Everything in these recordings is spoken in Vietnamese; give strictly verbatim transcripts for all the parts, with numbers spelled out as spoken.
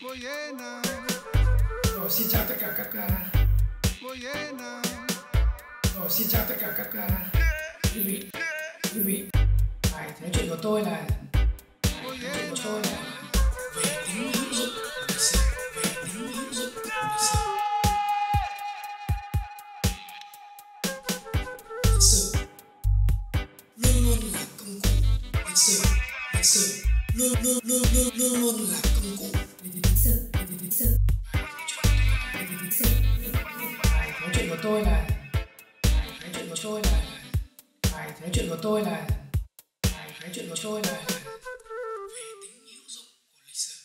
Rồi, xin chào tất cả các uh... Rồi, xin chào tất cả các uh... quý vị, quý vị. Bài nói chuyện của tôi là Bài nói chuyện của tôi là về tính hữu dụng của lịch sử, về tính hữu dụng của lịch sử. Lịch sử luôn luôn là công cụ. Lịch sử, lịch sử luôn luôn luôn luôn luôn luôn là công cụ. Lịch sử, lịch sử. Lịch sử. Bài nói chuyện của tôi là Bài nói chuyện của tôi là Bài nói chuyện của tôi là Bài nói chuyện của tôi là về tính hữu dụng của lịch sử.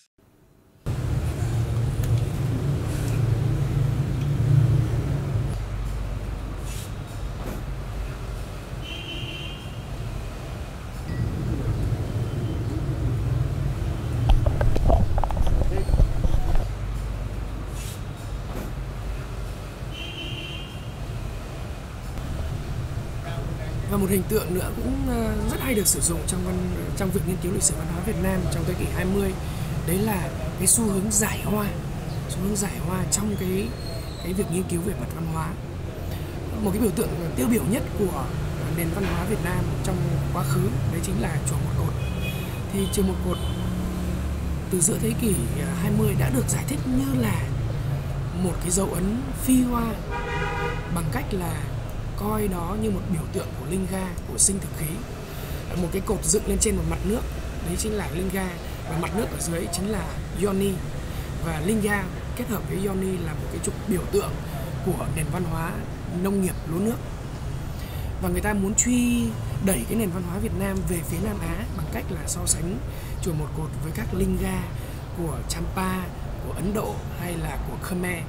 Và một hình tượng nữa cũng rất hay được sử dụng trong văn, trong việc nghiên cứu lịch sử văn hóa Việt Nam trong thế kỷ hai mươi, đấy là cái xu hướng giải hoa, xu hướng giải hoa trong cái cái việc nghiên cứu về mặt văn hóa. Một cái biểu tượng tiêu biểu nhất của nền văn hóa Việt Nam trong quá khứ đấy chính là chùa Một Cột. Thì chùa Một Cột từ giữa thế kỷ hai mươi đã được giải thích như là một cái dấu ấn phi hoa bằng cách là coi đó như một biểu tượng của linh ga, của sinh thực khí. Một cái cột dựng lên trên một mặt nước, đấy chính là linh ga, và mặt nước ở dưới chính là yoni. Và linh ga kết hợp với yoni là một cái trục biểu tượng của nền văn hóa nông nghiệp lúa nước. Và người ta muốn truy đẩy cái nền văn hóa Việt Nam về phía Nam Á bằng cách là so sánh chùa Một Cột với các linh ga của Champa, của Ấn Độ hay là của Khmer.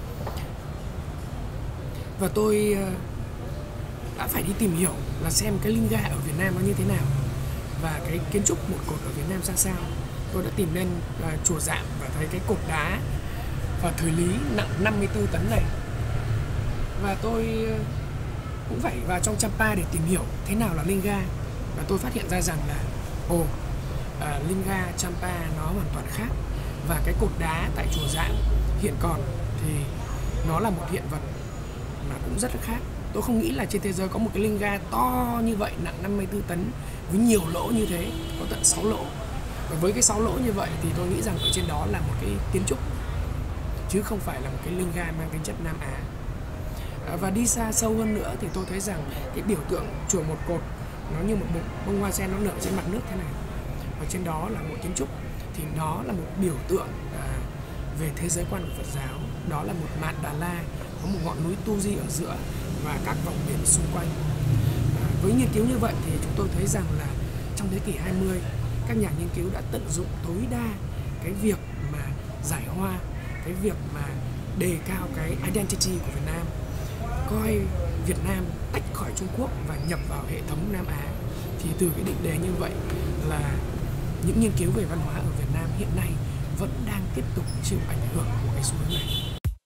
Và tôi đã phải đi tìm hiểu là xem cái linh ga ở Việt Nam nó như thế nào và cái kiến trúc Một Cột ở Việt Nam ra sao. Tôi đã tìm lên uh, chùa Dạm và thấy cái cột đá vào thời Lý nặng năm mươi tư tấn này. Và tôi uh, cũng phải vào trong Champa để tìm hiểu thế nào là linh ga. Và tôi phát hiện ra rằng là ồ, oh, uh, linh ga Champa nó hoàn toàn khác. Và cái cột đá tại chùa Dạm hiện còn thì nó là một hiện vật mà cũng rất là khác. Tôi không nghĩ là trên thế giới có một cái linh ga to như vậy, nặng năm mươi tư tấn với nhiều lỗ như thế, có tận sáu lỗ. Và với cái sáu lỗ như vậy thì tôi nghĩ rằng ở trên đó là một cái kiến trúc chứ không phải là một cái linh ga mang tính chất Nam Á. Và đi xa sâu hơn nữa thì tôi thấy rằng cái biểu tượng chùa Một Cột nó như một bông hoa sen nó nở trên mặt nước thế này. Và trên đó là một kiến trúc thì nó là một biểu tượng à, về thế giới quan của Phật giáo. Đó là một mạn Đà La, có một ngọn núi Tu Di ở giữa và các vòng biển xung quanh. À, với nghiên cứu như vậy thì chúng tôi thấy rằng là trong thế kỷ hai mươi, các nhà nghiên cứu đã tận dụng tối đa cái việc mà giải hoa, cái việc mà đề cao cái identity của Việt Nam, coi Việt Nam tách khỏi Trung Quốc và nhập vào hệ thống Nam Á. Thì từ cái định đề như vậy là những nghiên cứu về văn hóa ở Việt Nam hiện nay vẫn đang tiếp tục chịu ảnh hưởng của cái xu hướng này.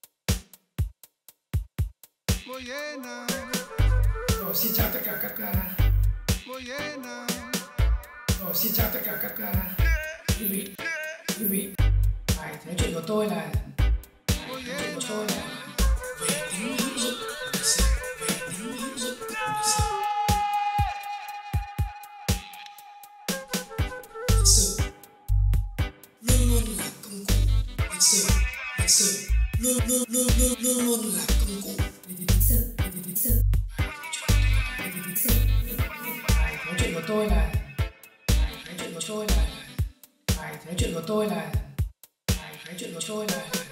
Rồi, xin chào tất cả các uh... Rồi, xin chào tất cả các uh... quý vị, quý vị. Bài nói chuyện của tôi là Bài nói chuyện của tôi là về tính hữu dụng của lịch sử, về tính hữu dụng của lịch sử. Lịch sử luôn luôn là công cụ. Lịch sử, lịch sử luôn luôn luôn luôn luôn luôn là công cụ. Lịch sử, lịch sử. Lịch sử. Bài nói chuyện của tôi là Bài nói chuyện của tôi là Bài nói chuyện của tôi là Bài nói chuyện của tôi là